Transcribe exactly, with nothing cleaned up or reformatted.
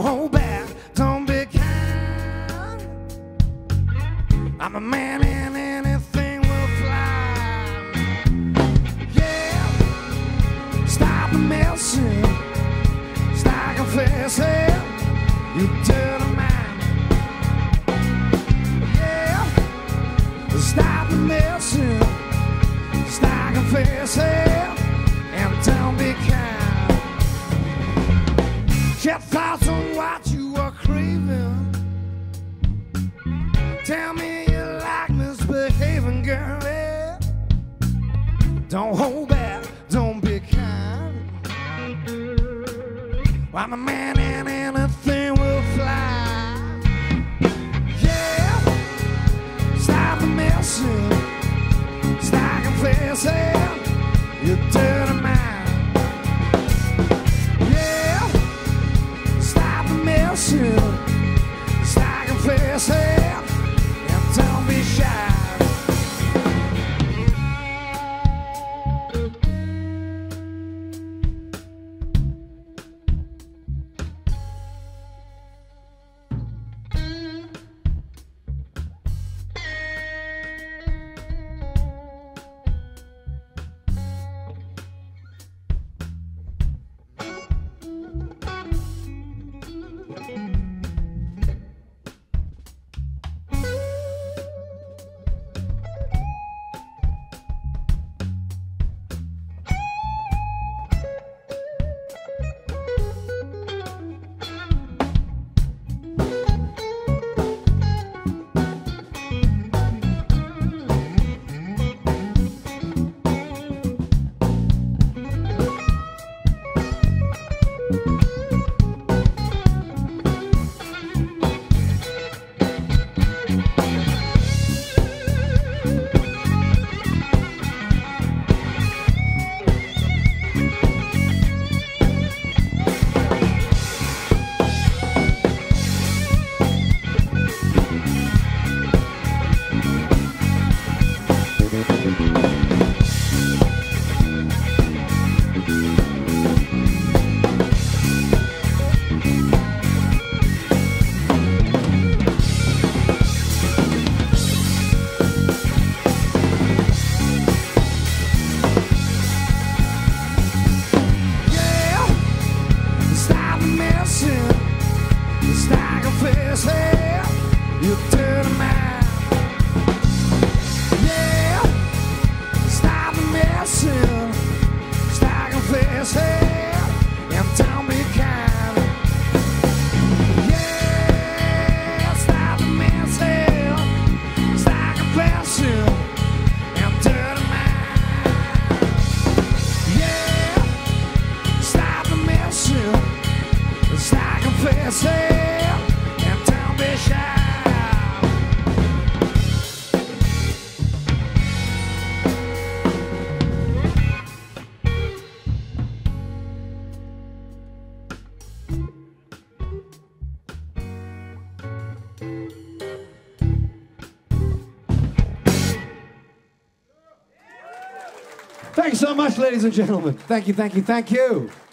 Don't hold back, don't be kind. I'm a man and anything will fly. Yeah, stop messing, stop confessing, you dirty man. Yeah, stop messing, stop confessing, and don't be kind. Get thoughts on what you are craving. Tell me you like misbehaving, girl. Yeah. Don't hold back, don't be kind. I'm a man and anything will fly. Yeah, stop messing, stop confessing, you dirty man. Yeah, stop messing, stop confessing, and don't be shy. Thank you so much, ladies and gentlemen. Thank you, thank you, thank you.